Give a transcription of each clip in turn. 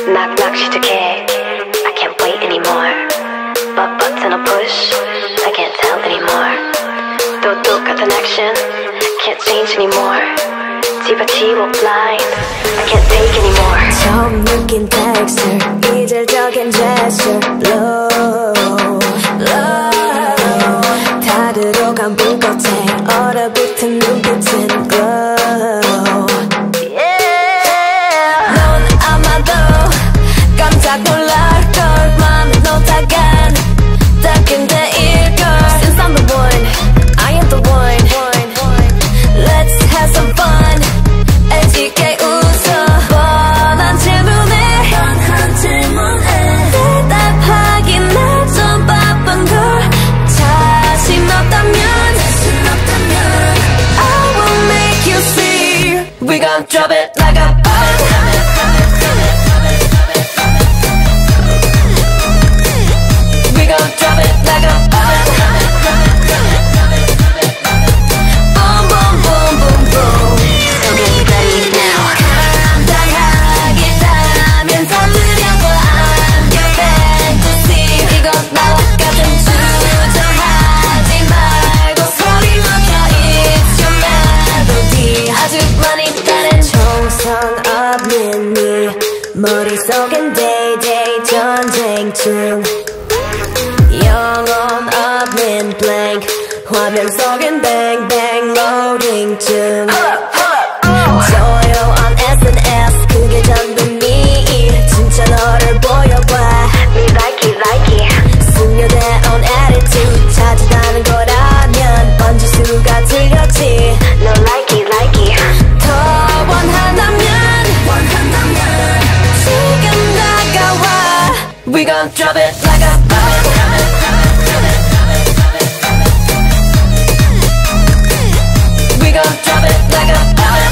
knock knock 시작해 I can't wait anymore but button or push I can't tell anymore 또 똑같은 action can't change anymore 집어치워 blind I can't take anymore 처음 느낀 texture 이질적인 gesture low low 다 들어간 불꽃에 얼어붙은 눈빛은 glow yeah 넌 아마도 깜짝 놀랄걸 맘에 놓다간 따끈대일걸 Since I'm the one I am the one Let's have some fun 애지게 웃어 뻔한 질문에 대답하기 나 좀 바쁜 걸 자신 없다면 I will make you see We gon' drop it like a bomb We gon' drop it like a bomb Boom boom boom boom boom So get ready now 감당하겠다면 살으려고 I'm your fantasy 이건 나와 같은 주저하지 말고 소리 높여 It's your melody 아주 많이 다른 총성 없는 네 머릿속엔 day-day 전쟁 중 영혼 없는 blank 화면 속엔 bang bang loading 중 조용한 SNS 그게 전부 네 진짜 너를 보여봐 Me like it like it 숙녀대온 attitude 찾아다는 거라면 번질 수가 틀렸지 No like it like it 더 원한다면 지금 다가와 We gon' drop it like a bomb We gon' drop it like a bomb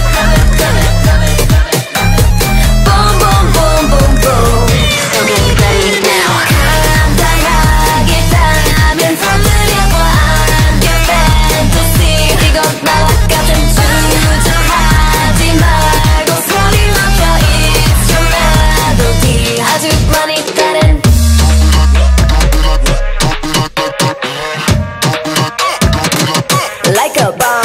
Boom boom boom boom boom So get ready now 감당하겠다면 살으려고 I'm your fantasy 이건 나와 같은 주저하지 말고 소리 높여 It's your melody 아주 많이 다른 Like a bomb